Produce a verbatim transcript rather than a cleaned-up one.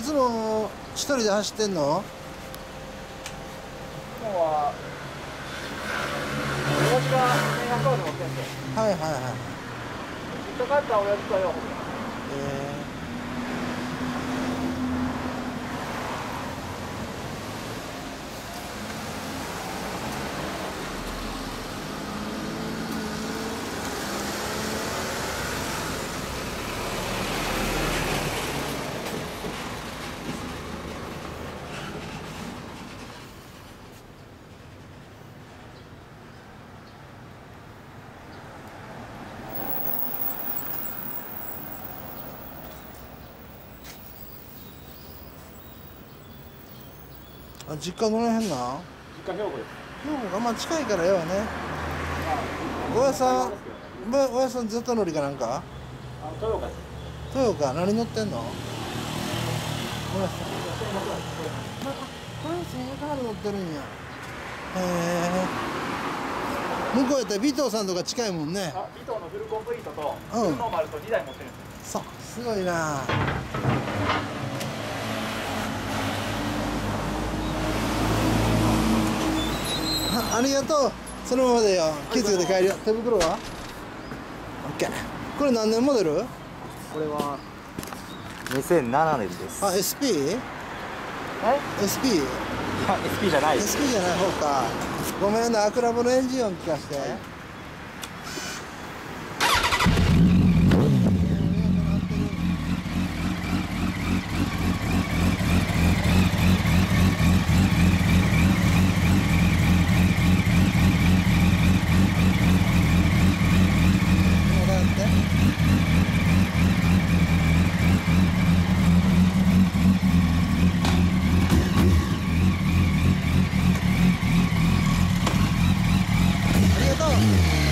つも一人で走ってんの？ いつもは親父がせんひゃくワード持ってんすよ。 はいはいはい。 実家帰ったら親父とよ。 えー、あ、実家どの辺なん？ 実家兵庫です。 兵庫がまあ近いからよね。おやさん、おおやさんずっと乗りかなんか？ あの豊岡です。 豊岡何乗ってんの？おやさん。あ、これせんひゃくハード乗ってるんや。へえ。向こうやったら尾藤さんとか近いもんね。 あ、尾藤のフルコンプリートとうんフルノーマルとにだい持ってるんですよ。 そう、すごいな。あ、ありがとう。そのままでよ。気付けて帰るよ。手袋は？オッケー。これ何年モデル？ これはにせんななねんです。 あ、エスピー？ え？ エスピー？ いや、エスピー じゃないです。 エスピー じゃない方か。ごめんな、アクラボのエンジン音聞かせて。はい、ありがとう。